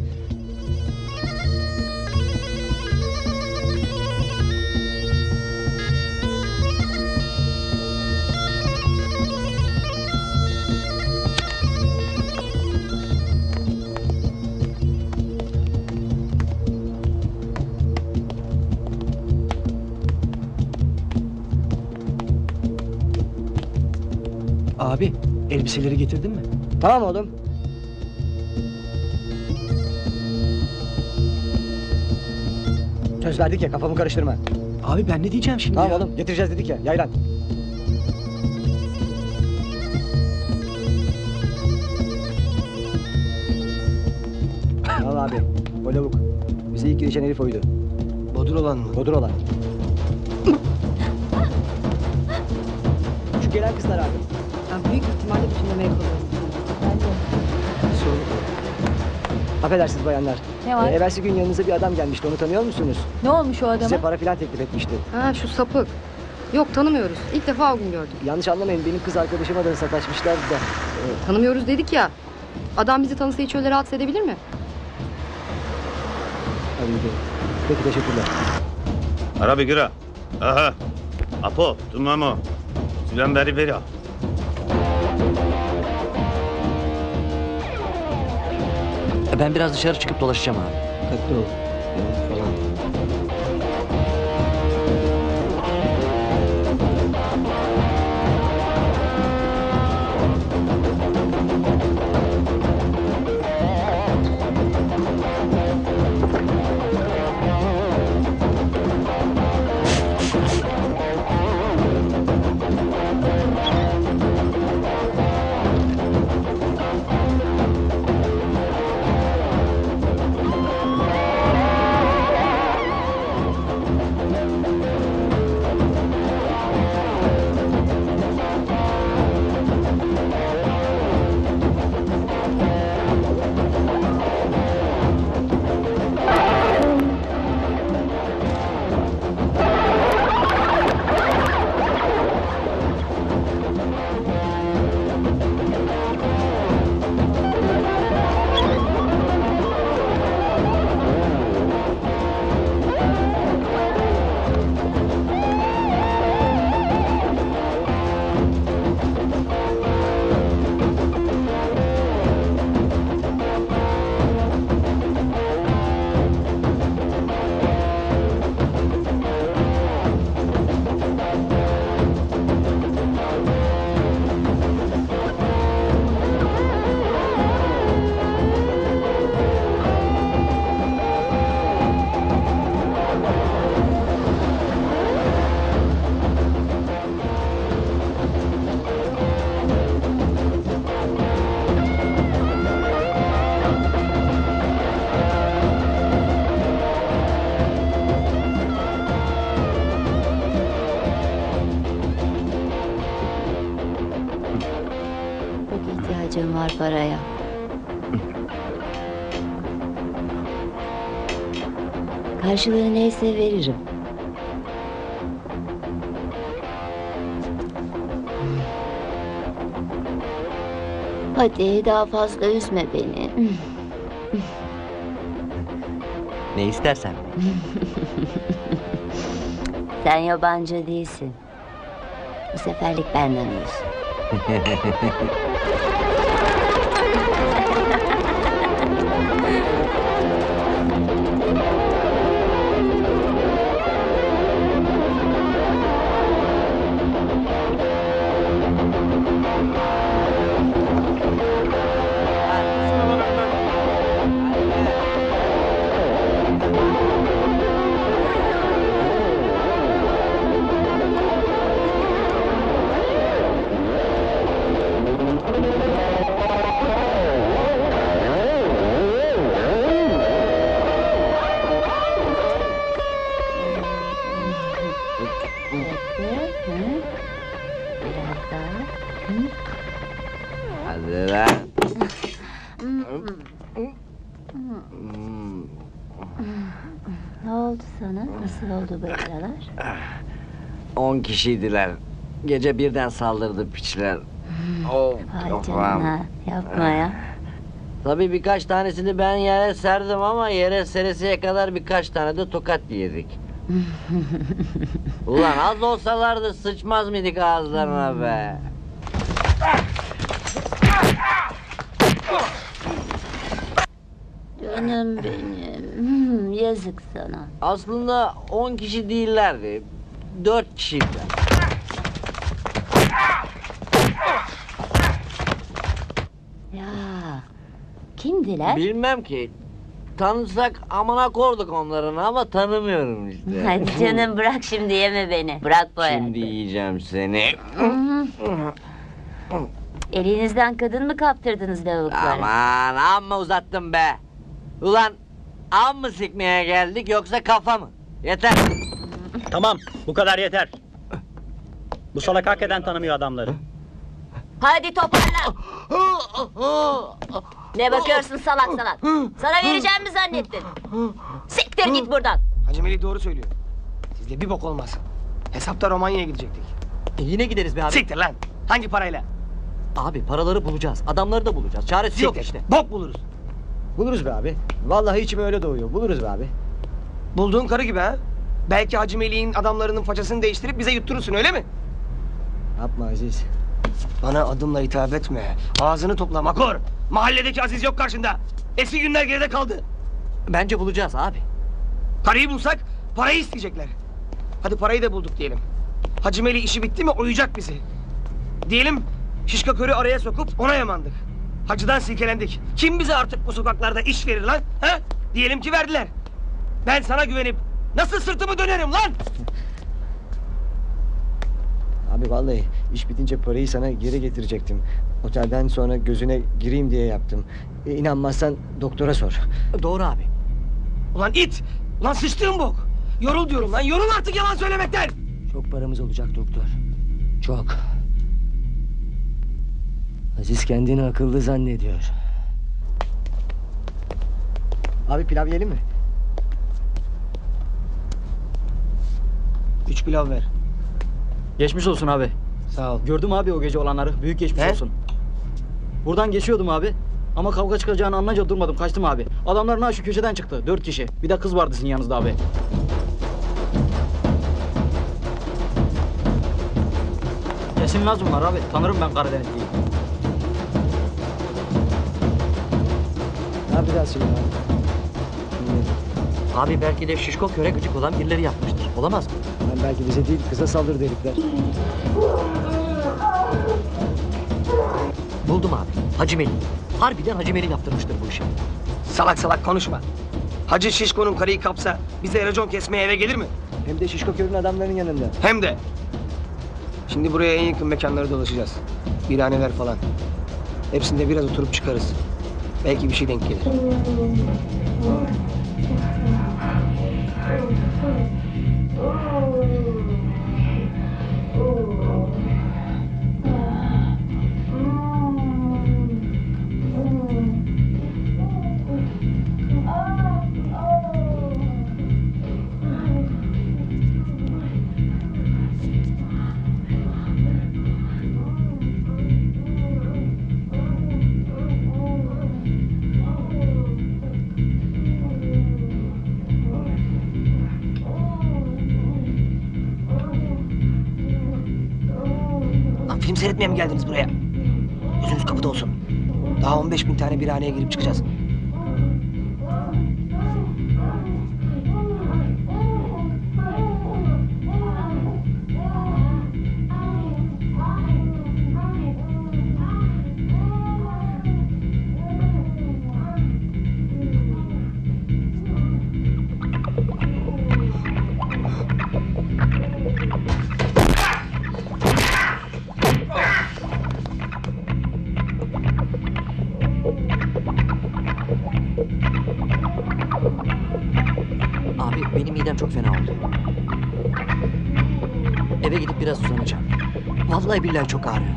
Abi elbiseleri getirdin mi? Tamam oğlum. Söz verdik ya, kafamı karıştırma. Abi ben ne diyeceğim şimdi Tamam ya? oğlum, getireceğiz dedik ya, yaylan. Al abi, o lavuk. Bize ilk girişen herif oydu. Bodur olan mı? Bodur olan. Şu gelen kızlar abi. Büyük ihtimalle bütünlemeye kalıyoruz. Affedersiniz bayanlar. Ne var? Evvelsi gün yanınıza bir adam gelmişti, onu tanıyor musunuz? Ne olmuş o adama? Size para filan teklif etmişti. Ha şu sapık. Yok tanımıyoruz. İlk defa o gün gördük. Yanlış anlamayın, benim kız arkadaşıma da sataşmışlar da. Tanımıyoruz dedik ya. Adam bizi tanısa hiç öyle rahatsız edebilir mi? Hadi gidelim. Peki, teşekkürler. Arabi gira. Aha. Apo, tumamo. Sülen beri veri. Ben biraz dışarı çıkıp dolaşacağım abi. Dikkatli ol. Falan. Çok ihtiyacım var paraya. Karşılığı neyse veririm. Hadi daha fazla üzme beni. Ne istersen. Sen yabancı değilsin. Bu seferlik benden olsun. Hadi lan. Ne oldu sana? Nasıl oldu bu yaralar? 10 kişiydiler. Gece birden saldırdı piçler. Ay canına, yapma ya. Tabii birkaç tanesini ben yere serdim ama yere seresiye kadar birkaç tane de tokat yedik. Ulan az olsalardı sıçmaz mıydık ağızlarına be? Canım benim. Yazık sana. Aslında 10 kişi değillerdi. 4 kişiydiler. Ya kimdiler? Bilmem ki. Tanısak amına korduk onların ama tanımıyorum işte. Hadi canım bırak şimdi yeme beni. Bırak bu hayatı. Şimdi yiyeceğim seni. Elinizden kadın mı kaptırdınız lavuklara? Aman amma uzattım be. Ulan am mı sikmeye geldik yoksa kafa mı? Yeter. Tamam, bu kadar yeter. Bu salak hakikaten tanımıyor adamları. Hadi toparlan. Ne bakıyorsun salak salak? Sana vereceğim mi zannettin? Siktir git buradan. Hacı Melih doğru söylüyor. Sizle bir bok olmaz. Hesapta Romanya'ya gidecektik. Yine gideriz be abi. Siktir lan. Hangi parayla? Abi paraları bulacağız. Adamları da bulacağız. Çaresi yok işte. Bok buluruz. Buluruz be abi. Vallahi içime öyle doğuyor. Buluruz be abi. Bulduğun karı gibi ha. Belki Hacı Melih'in adamlarının façasını değiştirip bize yutturursun öyle mi? Yapma Aziz. Bana adımla hitap etme. Ağzını topla Makor. Mahalledeki Aziz yok karşında. Eski günler geride kaldı. Bence bulacağız abi. Parayı bulsak parayı isteyecekler. Hadi parayı da bulduk diyelim. Hacı Melih işi bitti mi oyacak bizi. Diyelim şişko körü araya sokup ona yamandık. Hacıdan silkelendik. Kim bize artık bu sokaklarda iş verir lan? Ha? Diyelim ki verdiler. Ben sana güvenip nasıl sırtımı dönerim lan? Abi vallahi iş bitince parayı sana geri getirecektim. Otelden sonra gözüne gireyim diye yaptım. İnanmazsan doktora sor. Doğru abi. Ulan it! Ulan sıçtığım bok! Yorul diyorum lan, yorul artık yalan söylemekten! Çok paramız olacak doktor. Çok. Aziz kendini akıllı zannediyor. Abi pilav yiyelim mi? 3 pilav ver. Geçmiş olsun abi. Sağ ol. Gördüm abi o gece olanları. Büyük geçmiş He? olsun. Buradan geçiyordum abi. Ama kavga çıkacağını anlayınca durmadım. Kaçtım abi. Adamlar şu köşeden çıktı. 4 kişi. Bir de kız vardı sizin yanınızda abi. Kesin Laz bunlar abi. Tanırım ben Karadenizli'yi. Ne yapacağız şimdi abi? Abi belki de şişko köre gıcık olan birileri yapmıştır. Olamaz mı? Ben belki bize değil kıza saldırdı herifler. Buldum abi. Hacı Melih. Harbiden Hacı Melih yaptırmıştır bu işi. Salak salak konuşma. Hacı Şişko'nun karıyı kapsa bize racon kesmeye eve gelir mi? Hem de Şişko Kör'ün adamlarının yanında. Hem de. Şimdi buraya en yakın mekanları dolaşacağız. Biraneler falan. Hepsinde biraz oturup çıkarız. Belki bir şey denk gelir. Film seyretmeye mi geldiniz buraya? Gözünüz kapıda olsun. Daha 15.000 tane birhaneye girip çıkacağız. Abi benim midem çok fena oldu. Eve gidip biraz uzanacağım. Vallahi billahi çok ağrıyor.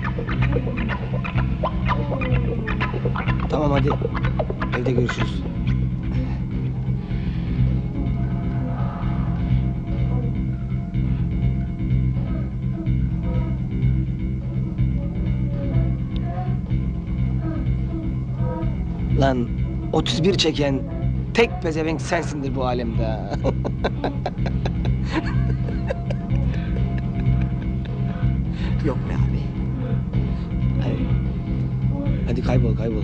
Tamam hadi. Evde görüşürüz. Lan 31 çeken tek pezevenk sensindir bu alemde. Yok be abi. Hadi kaybol kaybol.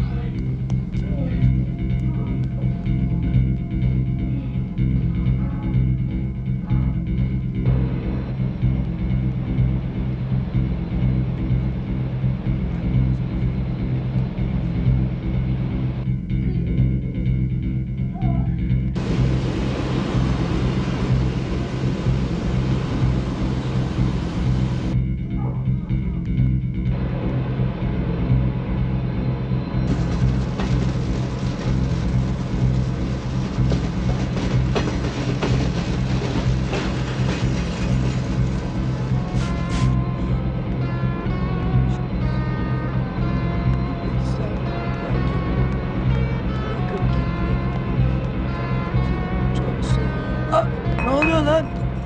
Ne oluyor lan?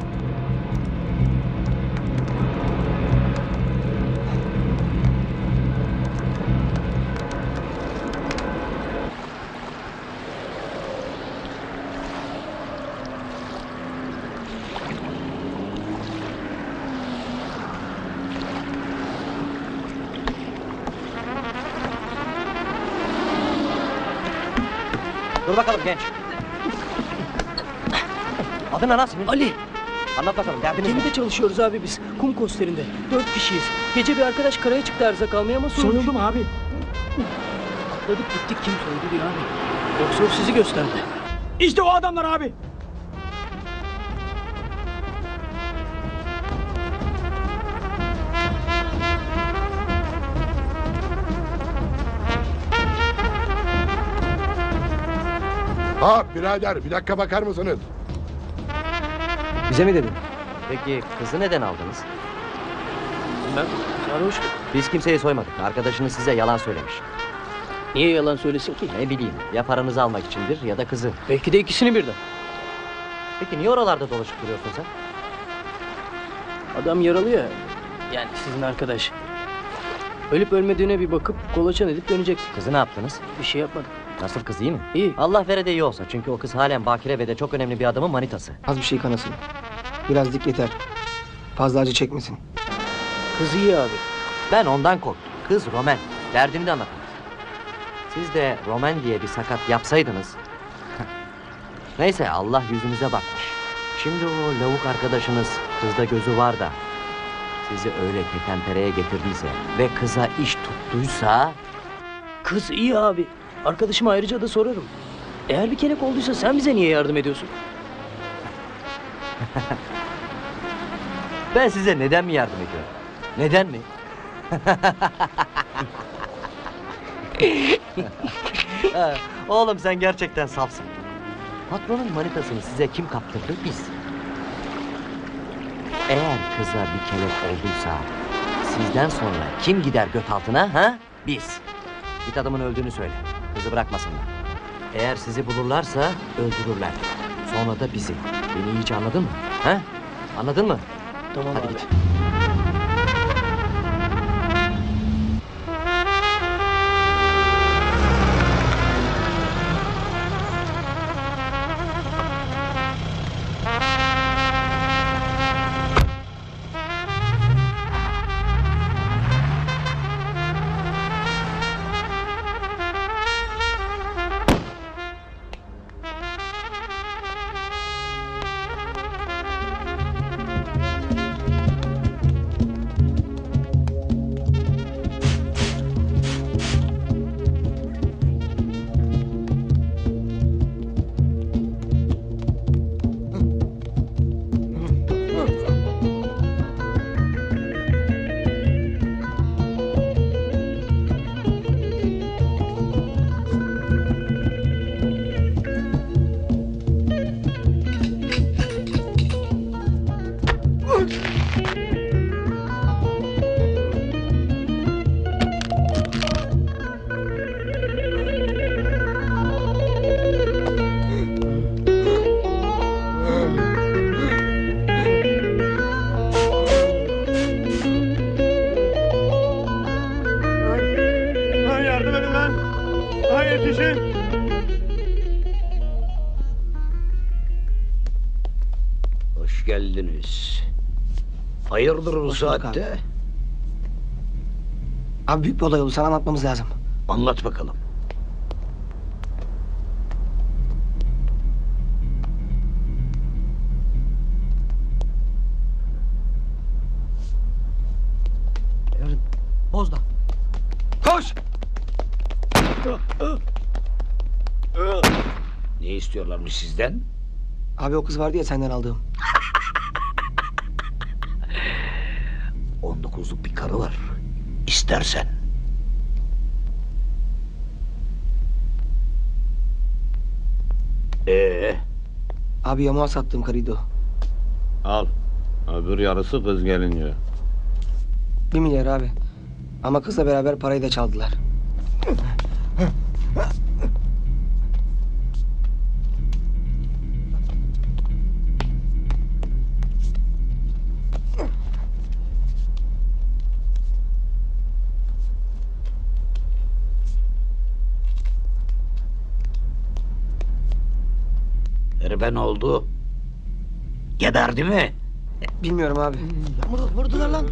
Dur bakalım genç. Adın ne lan senin? Ali. Anlat bakalım derdiniz ne? Gemide çalışıyoruz abi biz. Kum kosterinde. 4 kişiyiz. Gece bir arkadaş karaya çıktı erzak almaya ama soyuldu. Soyuldu mu abi? Atladık gittik kim soydu diyor abi. Boksör sizi gösterdi. İşte o adamlar abi. Ha birader bir dakika bakar mısınız? Bize mi dedin? Peki kızı neden aldınız? Ben sarhoş. Biz kimseyi soymadık. Arkadaşınız size yalan söylemiş. Niye yalan söylesin ki? Ne bileyim ya paranızı almak içindir ya da kızı. Belki de ikisini birden. Peki niye oralarda dolaşıp duruyorsun sen? Adam yaralı ya. Yani sizin arkadaş. Ölüp ölmediğine bir bakıp kolaçan edip döneceksin. Kızı ne yaptınız? Bir şey yapmadım. Nasıl kız iyi mi? İyi. Allah vere de iyi olsa. Çünkü o kız halen bakire ve de çok önemli bir adamın manitası. Az bir şey kanasın. Biraz dik yeter. Fazla acı çekmesin. Kız iyi abi. Ben ondan korktum. Kız Roman. Derdini de anlatmaz. Siz de Roman diye bir sakat yapsaydınız. Neyse Allah yüzünüze bakmış. Şimdi o lavuk arkadaşınız kızda gözü var da sizi öyle ketenpereye getirdiyse ve kıza iş tuttuysa... Kız iyi abi. Arkadaşıma ayrıca da sorarım. Eğer bir kelek olduysa sen bize niye yardım ediyorsun? Ben size neden mi yardım ediyorum? Neden mi? Ha, oğlum sen gerçekten safsın. Patronun manitasını size kim kaptırdı? Biz. Eğer kıza bir kelek olduysa sizden sonra kim gider göt altına ha? Biz. Git adamın öldüğünü söyle. Kızı bırakmasınlar. Eğer sizi bulurlarsa öldürürler. Sonra da bizi. Beni iyice anladın mı? Ha? Anladın mı? Tamam hadi abi. git. lan. Hay yetişin. Hoş geldiniz. Hayırdır bu saatte? Abi büyük bir olay oldu, sana anlatmamız lazım. Anlat bakalım. Bozda. Koş! Ne istiyorlarmış sizden? Abi o kız vardı ya senden aldığım. 19'luk bir karı var. İstersen. Abi yamuğa sattığım karıydı o. Al. Öbür yarısı kız gelince. 1 milyar abi. Ama kızla beraber parayı da çaldılar. Herife ne oldu? Geberdi mi? Bilmiyorum abi. Vurdular lan.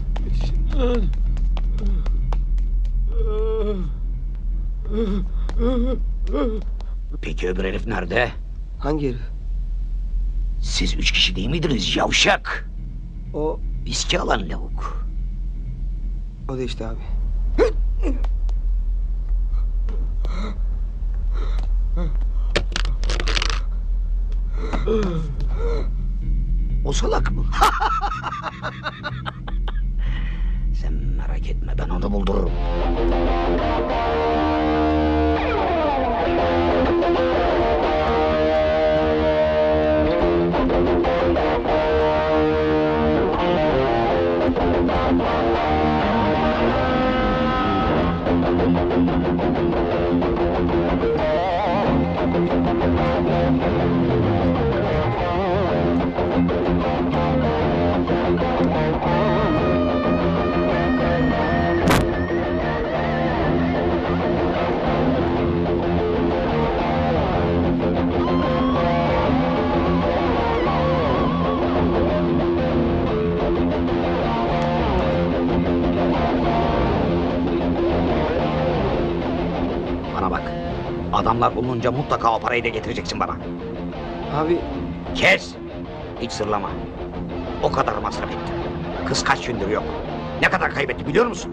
Peki öbür herif nerede? Hangi herif? Siz 3 kişi değil miydiniz yavşak? O İçki alan lavuk. O da işte abi. O salak mı? Sen merak etme, ben onu buldururum. Bana bak. Adamlar bulununca mutlaka o parayı da getireceksin bana. Abi Kes! Hiç sırlama. O kadar masraf ettim. Kız kaç gündür yok. Ne kadar kaybetti biliyor musun?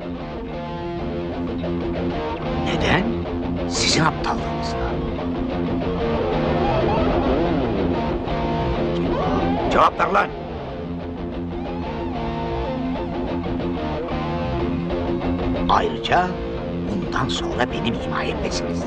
Neden? Sizin aptallığınızla. Cevap ver lan! Ayrıca bundan sonra benim himayemdesiniz.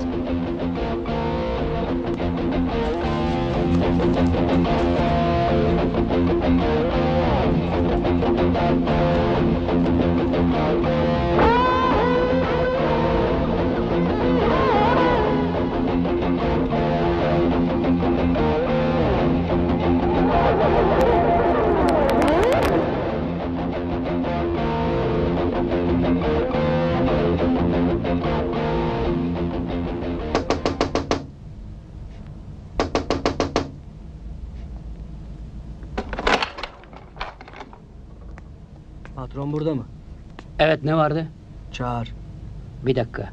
Patron burada mı? Evet, ne vardı? Çağır. Bir dakika.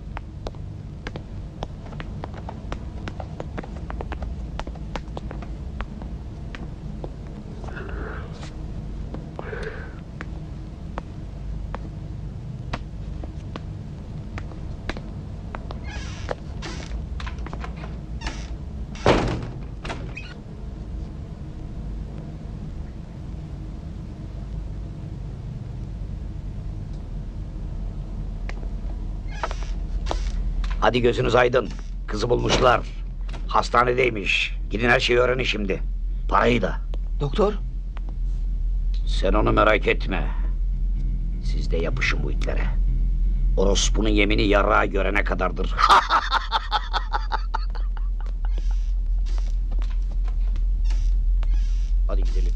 Hadi gözünüz aydın. Kızı bulmuşlar. Hastanedeymiş. Gidin her şeyi öğrenin şimdi. Parayı da. Doktor? Sen onu merak etme. Siz de yapışın bu itlere. Orospu'nun yemini yarağa görene kadardır. Hadi gidelim.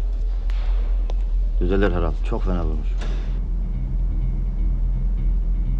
Düzelir herhalde. Çok fena olmuş.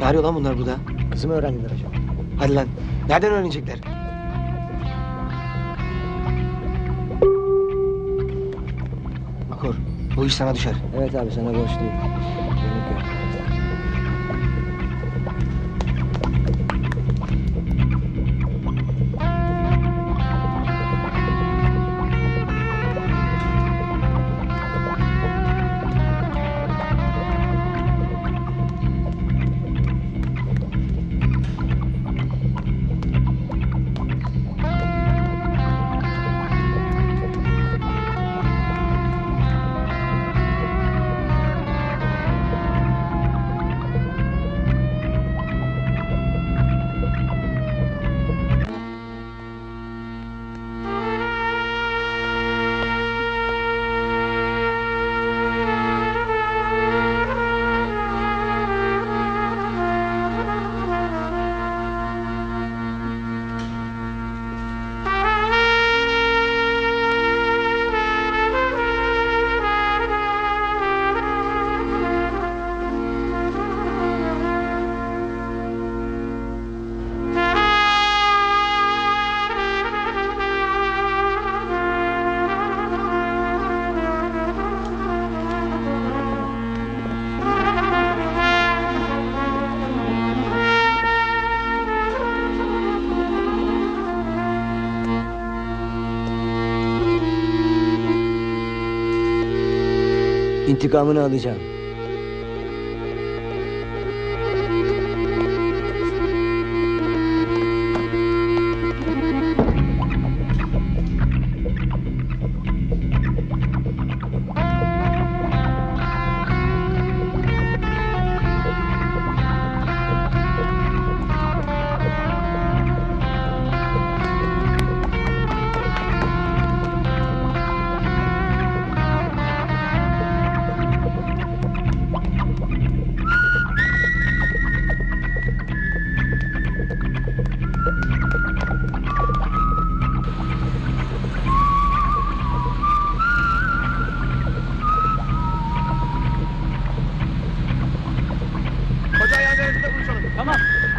Ne arıyor lan bunlar burada? Kızı mı öğrendiler acaba? Hadi lan. Nereden öğrenecekler? Makor, bu iş sana düşer. Evet abi sana borçluyum. İntikamını alacağım. Tamam.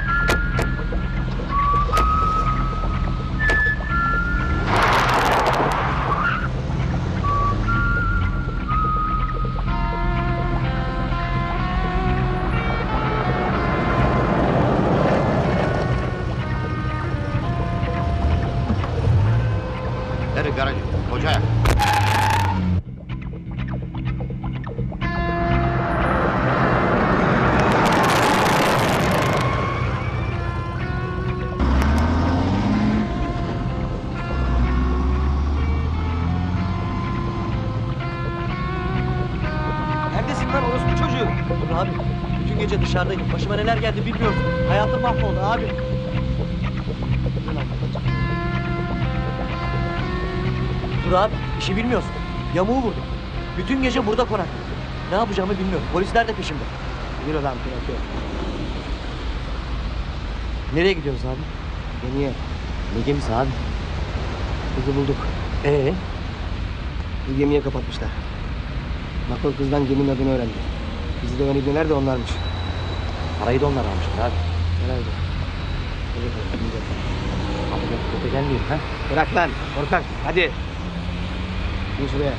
Nereye garajı? Hocaya. Neredesin lan orospu çocuğu? Dur abi. Bütün gece dışarıdaydım. Başıma neler geldi bilmiyorum. Hayatım mahvoldu abi. Dur abi. İşi bilmiyorsun. Yamuğu vurdum. Bütün gece burada konakladım. Ne yapacağımı bilmiyorum. Polisler de peşimde. Yürü lan Pinokyo. Nereye gidiyoruz abi? Gemiye. Ne gemisi abi? Kızı bulduk. Bir gemiye kapatmışlar. Makor kızdan geminin adını öğrendi. Bizi de ibneler de onlarmış. Parayı da onlar almışlar abi. Herhalde. Abi ben kötü gelmiyorum ha. Bırak lan korkak. Hadi. Bin şuraya.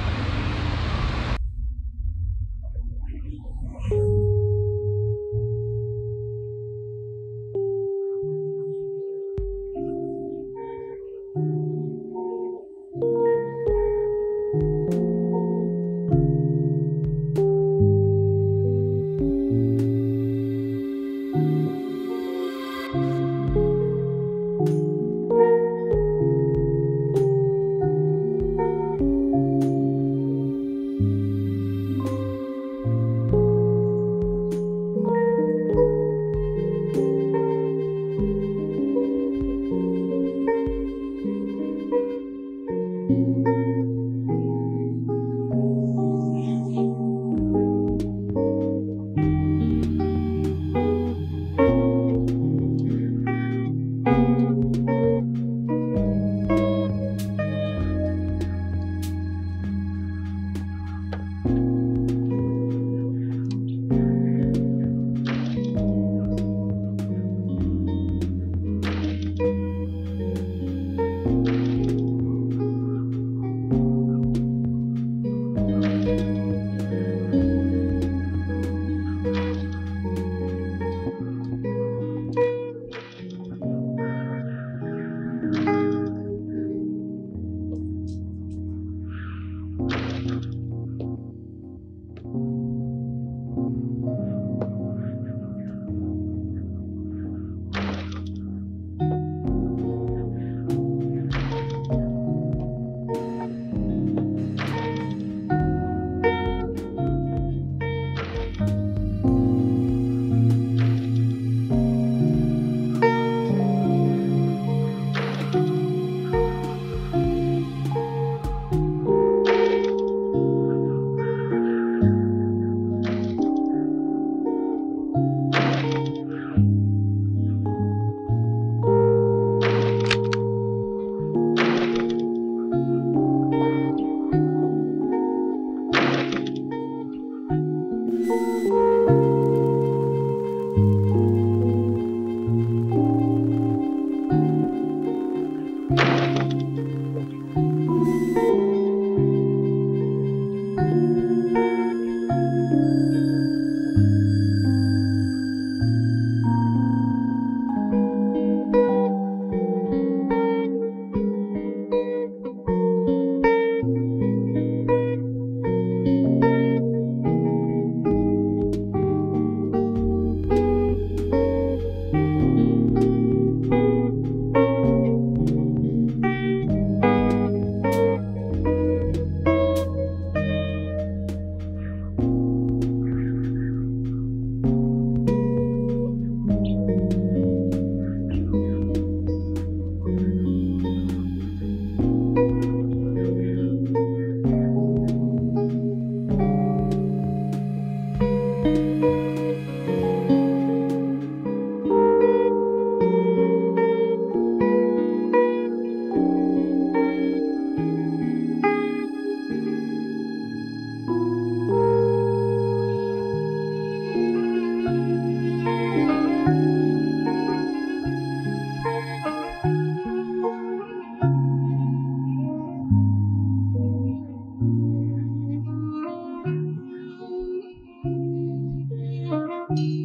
Müzik